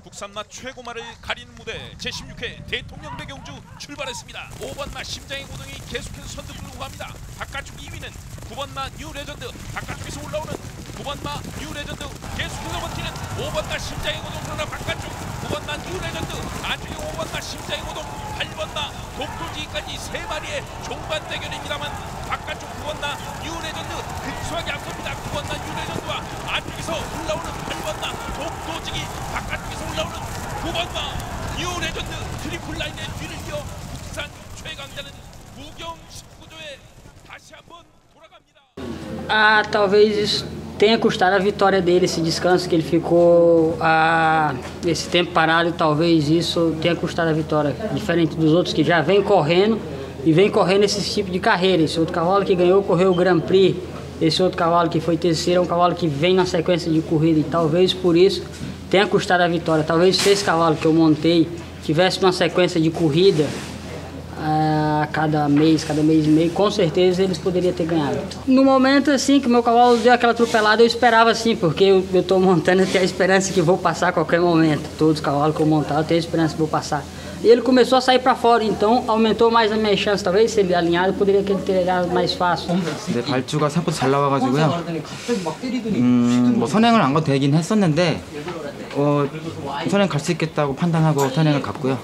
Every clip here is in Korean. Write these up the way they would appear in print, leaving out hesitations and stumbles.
국산마 최고마를 가리는 무대 제16회 대통령 배경주 출발했습니다. 5번마 심장의 고동이 계속해서 선두 끌고 갑니다. 바깥쪽 2위는 9번마 뉴레전드, 바깥쪽에서 올라오는 9번마 뉴레전드, 계속해서 버티는 5번마 심장의 고동. 그러나 바깥쪽 9번마 뉴레전드, 안쪽에 5번마 심장의 고동, 8번마 독도지기까지 3마리의 종반 대결입니다만 바깥쪽 9번마 뉴레전드 근소하게 앞섭니다. 9번마 뉴레전드와 안쪽에서 올라오는 8번마 독도지기, 바깥쪽에서 올라오는 9번마 뉴레전드 트리플라인의 뒤를 이어 국산 최강자는 무경 19조에 다시 한번 돌아갑니다. Talvez isso tenha custado a vitória dele, esse descanso que ele ficou esse tempo parado, talvez isso tenha custado a vitória, diferente dos outros que já vem correndo e vem correndo esse tipo de carreira. Esse outro cavalo que ganhou, correu o Grand Prix, esse outro cavalo que foi terceiro é um cavalo que vem na sequência de corrida e talvez por isso tenha custado a vitória. Talvez se esse cavalo que eu montei tivesse uma sequência de corrida cada mês e meio, com certeza eles poderiam ter ganhado. No momento assim que o meu cavalo deu aquela atropelada, eu esperava assim, porque eu estou montando, eu tenho a esperança que vou passar a qualquer momento. Todos os cavalos que eu montar, eu tenho a esperança que vou passar. E ele começou a sair para fora, então aumentou mais a minha chance. Talvez se ele alinhado, poderia ter ganhado mais fácil. 네, 발주가 생각보다 잘 나와가지고요. 뭐 선행을 안 가도 되긴 했었는데 선행 갈 수 있겠다고 판단하고 선행을 갔고요.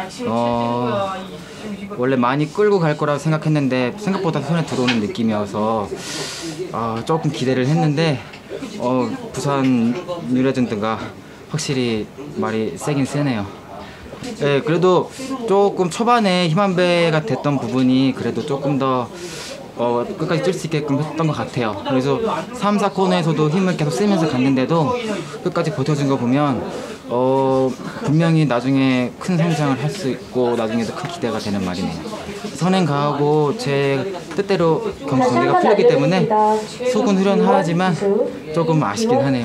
원래 많이 끌고 갈 거라고 생각했는데 생각보다 손에 들어오는 느낌이어서 조금 기대를 했는데 부산 뉴레전드가 확실히 말이 세긴 세네요. 네, 그래도 조금 초반에 힘한배가 됐던 부분이 그래도 조금 더 끝까지 뛸 수 있게끔 했던 것 같아요. 그래서 3, 4코너에서도 힘을 계속 쓰면서 갔는데도 끝까지 버텨준 거 보면 분명히 나중에 큰 성장을 할 수 있고 나중에도 큰 기대가 되는 말이네요. 선행 가하고 제 뜻대로 경기가 풀렸기 때문에 속은 후련하지만 조금 아쉽긴 하네요.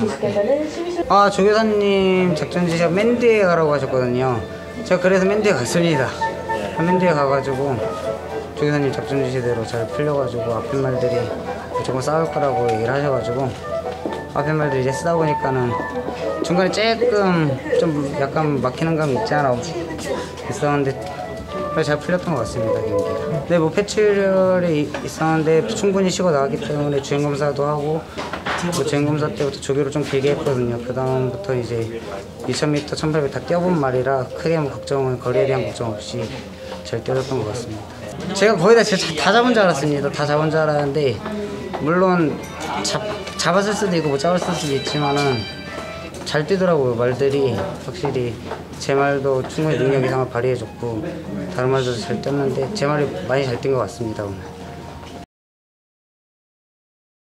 조교사님 작전 지시가 맨 뒤에 가라고 하셨거든요. 제가 그래서 맨 뒤에 갔습니다. 맨 뒤에 가가지고 조교사님 작전 지시대로 잘 풀려가지고 앞에 말들이 무조건 싸울 거라고 얘기를 하셔가지고 앞에 말들 이제 쓰다 보니까는 중간에 조금 좀 약간 막히는 감이 있지 않아 있었는데 잘 풀렸던 것 같습니다, 경기가. 네, 뭐 패출혈이 있었는데 충분히 쉬고 나왔기 때문에 주행검사도 하고 주행검사 때부터 조교를 좀 길게 했거든요. 그 다음부터 이제 2000m, 1800 다 뛰어본 말이라 크게 뭐 거리에 대한 걱정 없이 잘 뛰어졌던 것 같습니다. 제가 거의 다 잡은 줄 알았습니다. 다 잡은 줄 알았는데 물론 잡았을 수도 있고 못 잡았을 수도 있지만은 잘 뛰더라고요. 말들이 확실히 제 말도 충분히 능력 이상을 발휘해줬고 다른 말도 잘 뛰었는데 제 말이 많이 잘 뛴 것 같습니다 오늘.